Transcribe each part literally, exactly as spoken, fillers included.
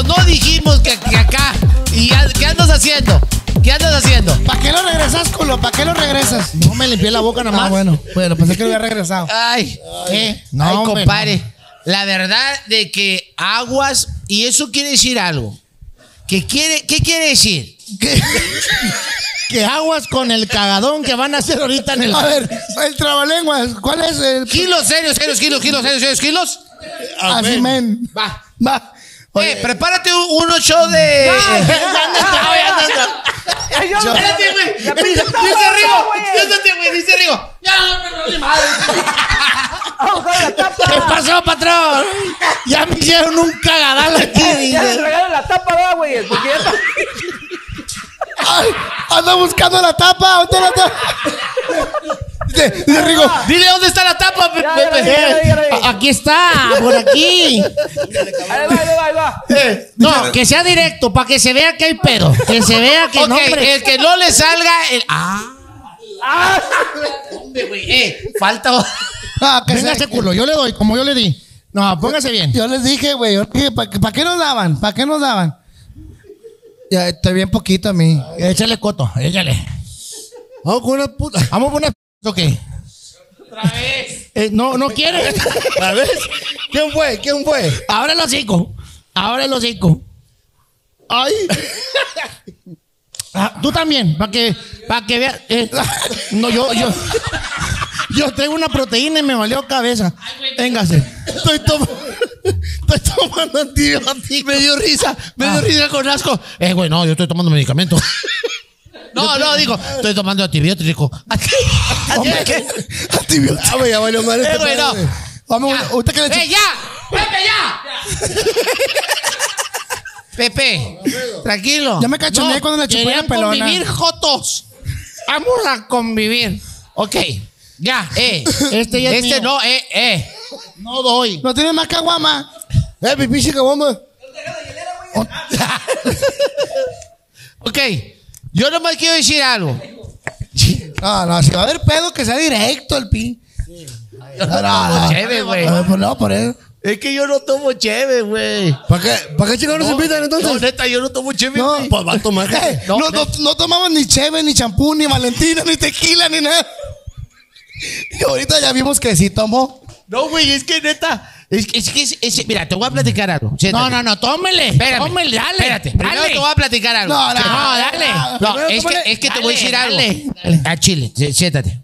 Pero no dijimos que, que acá. ¿Y ya, qué andas haciendo? ¿Qué andas haciendo? ¿Para qué lo regresas, culo? ¿Para qué lo regresas? No me limpié la boca nada más. Ah, bueno. Bueno, pensé que lo había regresado. Ay, ¿Qué? no, ay, hombre, compadre. no. La verdad de que aguas, y eso quiere decir algo. ¿Qué quiere, qué quiere decir? ¿Qué? Que aguas con el cagadón que van a hacer ahorita en el... A ver, el trabalenguas, ¿cuál es el...? Kilos, serios, serios, kilos, kilos, serios, serios, kilos. Así, men. Va. Va. Oye, prepárate un, unos show de... Espérate, güey. Dice Rigo. Siéntate, güey. Dice Rigo. Ya, no, no, madre. ¿Qué pasó, patrón? Ya me hicieron un cagadal aquí. Ya le regalaron la tapa, güey. Porque ya está... Ay, anda buscando la tapa. ¿Dónde la tapa? Dice, dice Rigo. Dile dónde está la tapa, Pepe. Ya, ya, ya, ya, ya, ya. Aquí está, por aquí. Ahí va, ahí va, ahí va. No, que sea directo, para que se vea que hay pedo. Que se vea que Ok, no, hombre. el que no le salga el... Ah. Ah, Hombre, güey. Eh, falta... Ah, que Véngase, sea- culo, yo le doy, como yo le di. No, póngase bien. Yo les dije, güey, yo dije, ¿para ¿pa qué nos daban? ¿Para qué nos daban? Ya, estoy bien poquito a mí. Échale coto, échale. Vamos con una puta. Vamos por una p. ¿O qué? Otra vez. Eh, no, no quiere. A ver, ¿quién fue? ¿Quién fue? Abre el hocico. Abre el hocico. Ay. Ah, tú también, para que, para que veas. Eh, no, yo, yo. Yo traigo una proteína y me valió cabeza. Véngase. Estoy tomando. Estoy tomando antibióticos. Me dio risa. Me dio Ah. risa con asco. Eh, güey, no, yo estoy tomando medicamento. No, no, digo, estoy tomando antibiótico. Hombre, ¿qué? Antibióticos. Ah, güey, ya valió madre. Eh, este güey, no. pedo, güey. Vamos, Ya. ahorita que le ¡Eh, ya! ¡Pepe, ya! Pepe, tranquilo. Ya me cachoneé cuando le chupé la querían pelona. convivir, jotos. Vamos a convivir. Ok, ya, eh. Este ya es Este mío. no, eh, eh. No doy. ¿No tiene más caguama? Eh, pipí, caguama. Ok, yo nomás quiero decir algo. No, no, si va a haber pedo, que sea directo el pi. Yo no tomo cheve, güey. A ver, pues no, por eso. Es que yo no tomo cheve, güey. ¿Para qué, ¿para qué chicos nos invitan No, entonces? neta, yo no tomo cheve, No, güey. pues va a tomar. ¿Qué? No, No, no, no tomamos ni cheve, ni champú, ni Valentina, ni tequila, ni nada. Y ahorita ya vimos que sí tomó. No, güey, es que neta. Es que, es que, es- es- mira, te voy a platicar algo. No, Siéntate. no, no, tómele. Espérame. Tómele, dale. Espérate, primero dale. te voy a platicar algo. No, no, Que- no, dale. No, Primero es que, tómale. es que te voy a Dale, decir algo. dale. A Chile, sí, siéntate.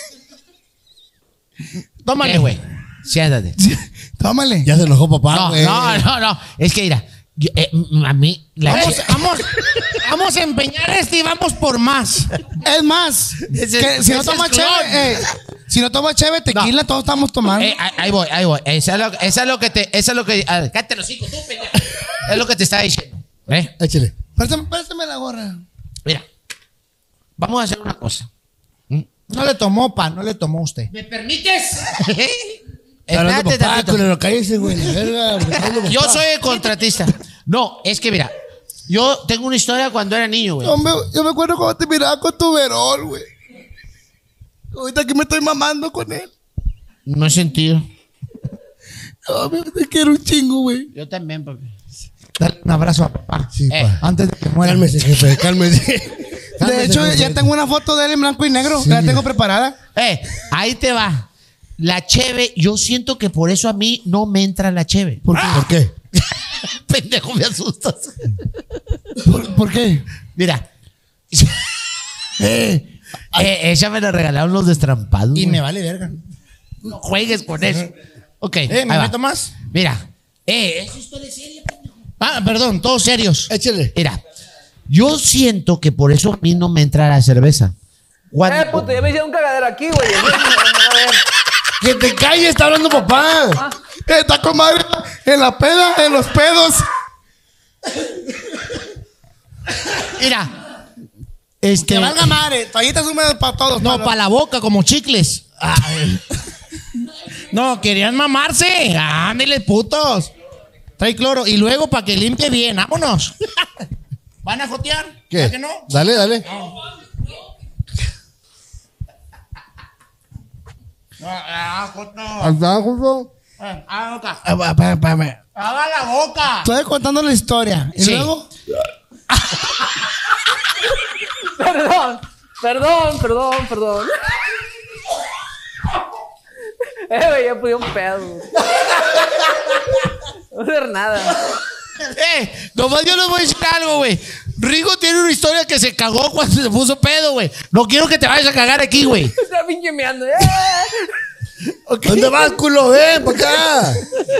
Tómale, Eh, güey, siéntate. Tómale. Ya se enojó papá, No, güey. no, no, no. Es que mira, yo, eh, a mí la Vamos, chi- vamos, vamos a empeñar este y vamos por más. Es más, Ese- que si no ese toma es clon. cheve, eh, si no toma cheve, tequila, todos estamos tomando. Eh, ahí- ahí voy, ahí voy. Esa es lo, esa es lo que te, esa es lo que, a ver, cállate los hijos, tú, pendejo. Es lo que te estaba diciendo. ¿Eh? Échale. Préstame, préstame la gorra. Mira, vamos a hacer una cosa. No le tomó, pa, no le tomó usted. ¿Me permites? Hablando Espérate papá, tantito. culero, cállese, güey. la verga, hablando Yo papá. soy el contratista. No, es que mira, yo tengo una historia cuando era niño, güey. Hombre, yo me acuerdo cuando te miraba con tu verol, güey. Ahorita que me estoy mamando con él. No he sentido. Hombre, te quiero un chingo, güey. Yo también, papi. Dale un abrazo a papá. Sí, Eh. pa. Antes de que muera. Cálmese, jefe, cálmese. De Cálmese, hecho, jefe. ya tengo una foto de él en blanco y negro. Sí. La tengo preparada. Eh, ahí te va. La cheve, yo siento que por eso a mí no me entra la cheve. ¿Por qué? ¿Por qué? Pendejo, me asustas. ¿Por, por qué? Mira. Eh, Eh, ella me la regalaron los destrampados. Y güey. me vale verga. No juegues con eso. Ok. Eh, ¿me ahí va. meto más? Mira. Eh, es historia seria, pendejo. Ah, perdón, todos serios. échale. Mira. Yo siento que por eso a mí no me entra la cerveza. Cuando- eh, puto, ya me hicieron un cagadero aquí, güey. A ver. Que te calles, está hablando papá. Eh, Está con madre en la peda, en los pedos. Mira. Este. Que valga madre. Toallitas húmedas para todos. No, para la boca, como chicles. Ay. No, querían mamarse. Ándale, putos. Trae cloro. Y luego para que limpie bien. Vámonos. ¿Van a jotear? ¿Qué? ¿Para que no? Dale, dale. Ah, joto. Anda, justo. Haga la boca. Ah, espérame, espérame. Haga la boca. Estoy contando la historia. Y Sí. luego. Perdón, perdón, perdón, perdón. Eh, güey, ya puse un pedo. No voy a hacer nada. Eh, nomás yo les voy a decir algo, güey. Rigo tiene una historia que se cagó cuando se puso pedo, güey. No quiero que te vayas a cagar aquí, güey. Está pinche meando. ¡Eh! ¿Dónde vas, culo? Ven, para acá.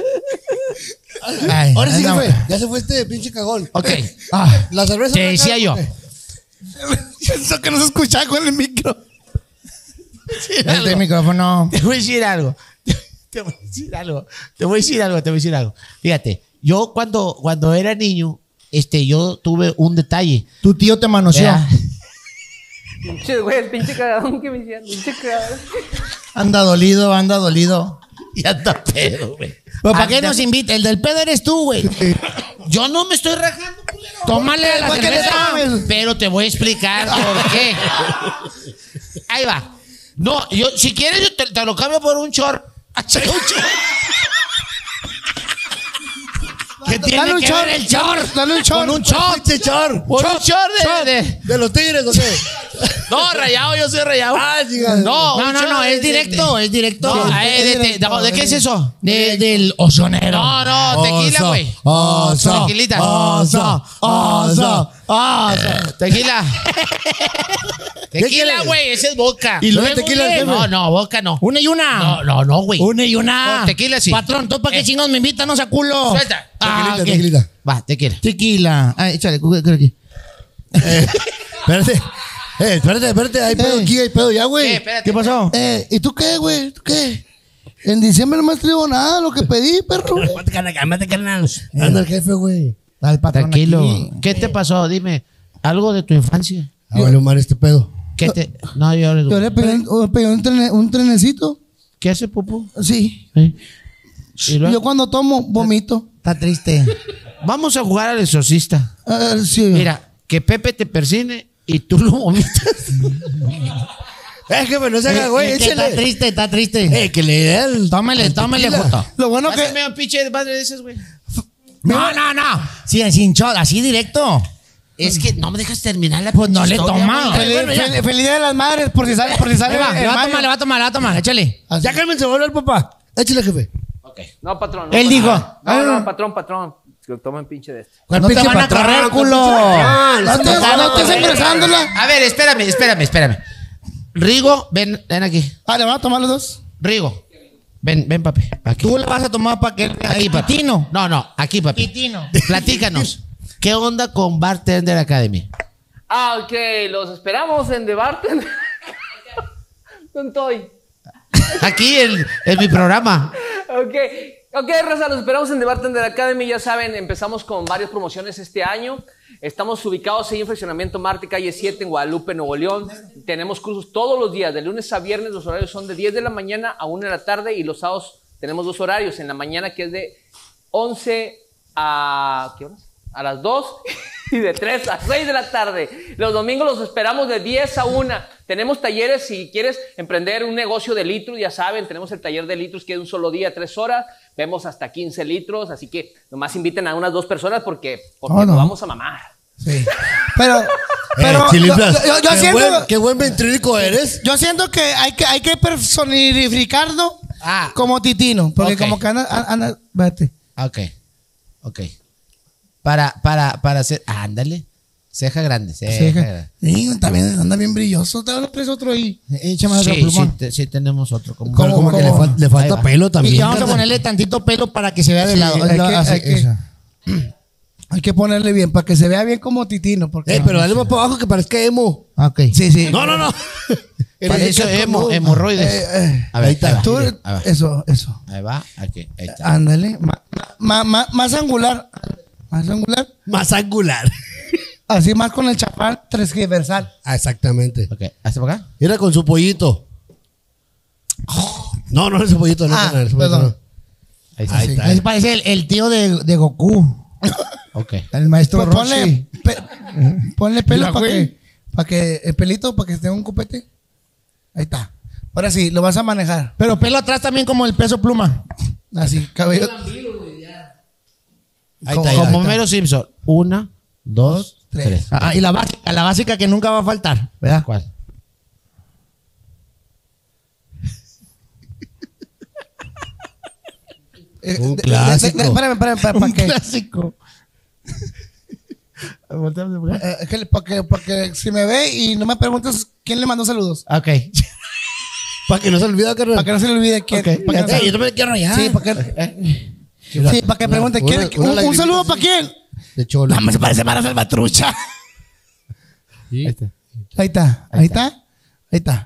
Ay, Ahora sí, ay, no. jefe. Ya se fue este pinche cagón. Ok. Ah, La cerveza. Te para acá, decía yo. jefe. eso que no se escuchaba con el micro. Este micrófono. Te voy a decir algo. Te voy a decir algo. Te voy a decir algo, te voy a decir algo. Fíjate, yo cuando, cuando era niño, este, yo tuve un detalle. Tu tío te manoseó. ¿Verdad? Pinche, güey, el pinche cagadón que me hicieron. Pinche cagadón. Anda dolido, anda dolido. Y anda pedo, güey. Pero ¿para qué Anda- nos invita? El del pedo eres tú, güey. Yo no me estoy rajando, culero. Tómale a la ¿Por qué le cerveza. tomes? Pero te voy a explicar por qué. Ahí va. No, yo, si quieres, yo te, te lo cambio por un short. Un short. ¿Qué tiene Dale un que short, ver el short? dale un short. Con un short. Pinche chor. Por un short de, de- ¿De los tigres o qué? No, rayado, yo soy rayado. Ah, diga. No, No, un no, short no, de- es directo, es directo. No, Sí, eh, es de, de- directo, de- ¿de qué es eso? De- del ocionero. No, no, tequila, güey. Oso, Tequilita. oso, oso, oso. Tequila. Tequila, güey, ese es boca. Y luego, tequila, güey, jefe. No, no, boca no. Una y una. No, no, no, güey. Una y una. No, tequila sí. Patrón, ¿tú para qué Eh. chingados me invitan? No sea culo. Suelta. Ah, Tequilita, ok. tequilita. Va, tequila. Tequila. Ay, échale, cu- creo aquí. Eh, espérate. Eh, espérate, espérate. Hay pedo Eh. aquí, hay pedo ya, Eh, güey. espérate. ¿Qué pasó? Eh, ¿y tú qué, güey? ¿Tú qué? En diciembre no me has traído nada, lo que pedí, perro. Anda el jefe, güey. Al patrón Tranquilo. aquí. ¿Qué te pasó? Dime. Algo de tu infancia. Ah, vale, Omar, este pedo. ¿Qué te.? No, yo le Yo le pedí, un- pedí un, trene- un trenecito. ¿Qué hace, Pupu? Sí. ¿Eh? ¿Y luego? Yo cuando tomo, vomito. Está triste. Vamos a jugar al exorcista. Ah, sí. Mira, que Pepe te persine y tú lo vomitas. Eh, jefe, no se haga, güey. Es que está Échale. triste, está triste. Eh, que le dé el. Tómele, tómele, tequila. puto. Lo bueno que. Pásame un pinche madre de esas, güey. No, no, no. Sí, sin shot, así directo. Es que no me dejas terminar la Pues no pinche le historia, toma. güey. Feliz, bueno, ya. fel- feliz Día de las Madres, por si sale, por si sale. Ahí va, en le va a mayo. tomar, le va a tomar, le va a tomar. Échale. Ya cálmense, va a hablar, papá. Échale, jefe. Ok. No, patrón. No, Él patrón. dijo. No, no, patrón, patrón. Que tomen pinche de este. No te van a correr, culo. No estés, no estés ingresándola. A ver, espérame, espérame, espérame. Rigo, ven, ven aquí. Ah, ¿le van a tomar los dos? Rigo, ven, ven, papi. Aquí. Tú le vas a tomar para que Aquí, papi. Pitino. No, no, aquí, papi. Pitino. Platícanos. ¿Qué onda con Bartender Academy? Ah, ok. Los esperamos en The Bartender. ¿Dónde estoy? Aquí en, en mi programa. Ok, ok, raza, los esperamos en The Bartender Academy. Ya saben, empezamos con varias promociones este año. Estamos ubicados ahí en Fraccionamiento Marte, calle siete, en Guadalupe, Nuevo León. Tenemos cursos todos los días, de lunes a viernes. Los horarios son de diez de la mañana a una de la tarde. Y los sábados tenemos dos horarios. En la mañana, que es de once a... ¿qué horas? A las dos. Y de tres a seis de la tarde. Los domingos los esperamos de diez a una. Tenemos talleres si quieres emprender un negocio de litros, ya saben, tenemos el taller de litros que es un solo día, tres horas. Vemos hasta quince litros, así que nomás inviten a unas dos personas porque, porque Oh, no. nos vamos a mamar. Sí. Pero, pero eh, Chiliflas, yo, yo- yo qué, siento, buen, qué buen ventrílico eres. yo siento que hay que, hay que personificarlo Ah. como Titino. Porque Ok. como que anda, anda, vete. Ok. Ok. Para, para, para hacer. Ándale. Ceja grande. Ceja, Sí, grande. sí, también anda bien brilloso. Te traes otro ahí. Échame otro Sí, sí, plumón. te- sí tenemos otro. Como, ¿Cómo, Como que le, cómo? fal- le Ahí falta va. pelo también. Y vamos a carnal. ponerle tantito pelo para que se vea de Sí, lado. hay lado- que- así, hay que- eso. Hay que ponerle bien para que se vea bien como Titino. Porque, Eh, pero dale más para abajo que parezca emo. Ok. sí, sí. No, no, no. Para eso hemo, hemorroides. Eh, eh, A ver, ahí está. ahí va, Tú, ahí va. eso, eso. Ahí va, aquí, ahí está. Ándale. Ma- ma- ma- más angular. Más angular. Más angular. Así más con el chapán transversal. Ah, exactamente. Ok, ¿hasta por acá? Era con su pollito. No, no, ese pollito no. Ah, carnal, ese pollito perdón. no. Ahí está. Ahí está. Ahí parece el, el tío de, de Goku. Ok. El maestro Pues ponle, Roshi. pe- ponle pelo Mira, para güey. que, para que el pelito, para que esté un copete. Ahí está. Ahora sí, lo vas a manejar. Pero pelo atrás también como el peso pluma. Así, cabello. Ahí como, está, como Homero Simpson. Una, dos, tres. tres. Ah, y la básica, la básica que nunca va a faltar, ¿verdad? ¿Cuál? Un clásico. Espérame, espérame, espérame. Un clásico. Para que, pa que si me ve y no me preguntas quién le mandó saludos. Ok. Para que no se olvide, carnal. Para que no se le olvide quién. Okay. Pa que no yo también quiero rayar. Sí, para que, sí, para que pregunte quién. Un, un saludo para quién. De cholo. No, me parece para Salvatrucha. Sí. Ahí está. Ahí está. Ahí está. Ahí está.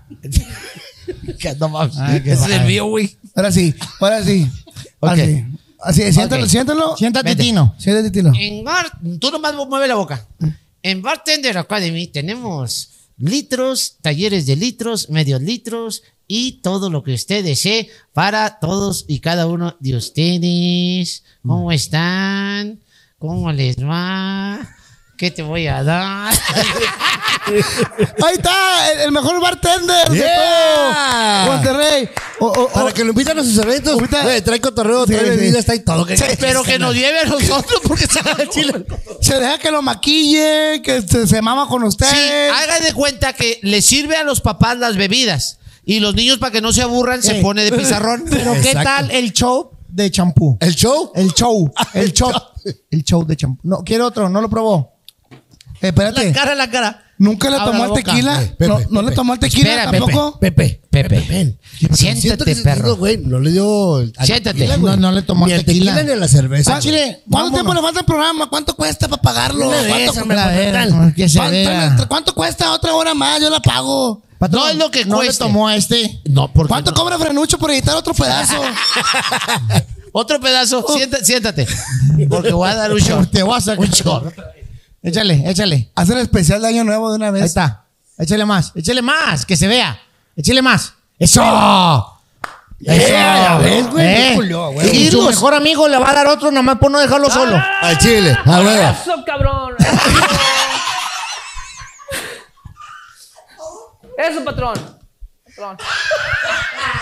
No mames. Ah, ese es el mío, güey. Ahora sí, ahora sí. Ahora Okay. sí. Así, siéntalo, Okay. siéntalo. Siéntate, Vete. Tino. Siéntate, Tino. En bar, tú nomás mueve la boca. En Bartender Academy tenemos litros, talleres de litros, medios litros y todo lo que usted desee para todos y cada uno de ustedes. ¿Cómo están? ¿Cómo les va? ¿Qué te voy a dar? Ahí está, el, el mejor bartender Yeah. de todo Monterrey. O, o, Para o, que lo invitan a sus eventos. Ahorita- Güey, trae cotorreo, Sí, trae sí. bebida, está ahí todo. Que- Pero que nos lleve a nosotros porque se haga el chile. se deja que lo maquille, que se, se mama con usted. Sí, haga de cuenta que le sirve a los papás las bebidas y los niños para que no se aburran se Ey. pone de pizarrón. Pero Pero ¿qué ¿qué tal el show de champú? ¿El show? El show. El show. show. El show de champú. No, quiere otro, no lo probó. Eh, espérate. la cara, la cara. ¿Nunca le Abra tomó la el boca. tequila? Eh, Pepe, no, ¿no Pepe. le tomó el tequila Espera, tampoco? Pepe. Pepe, ven. Siéntate, Siento que perro. ese güey no le dio. el- al Siéntate. tequila, güey. No, no le tomó ni el el tequila. tequila. ni a la cerveza. Ah, Chile, ¿cuánto tiempo le falta al programa? ¿Cuánto cuesta para pagarlo? Una vez, ¿Cuánto, hombre, cuánto- la cuánto- verga, que se cuánto- vea. ¿Cuánto cuesta otra hora más? Yo la pago. Patrón, No es lo que no cueste. le tomó a este. No, porque ¿Cuánto no. cobra Frenucho por editar otro pedazo? Otro pedazo. Siéntate, siéntate. Porque voy a dar un shot. Te voy a sacar un shot. Échale, échale. Hacer el especial de Año Nuevo de una vez. Ahí está. Échale más. Échale más. Que se vea. Échale más. ¡Eso! Eh, ya ves, güey, Eh. qué culió, güey. Y su los- mejor amigo le va a dar otro nomás por no dejarlo solo. Al chile. A ver. Eso, cabrón. Eso, patrón. Patrón.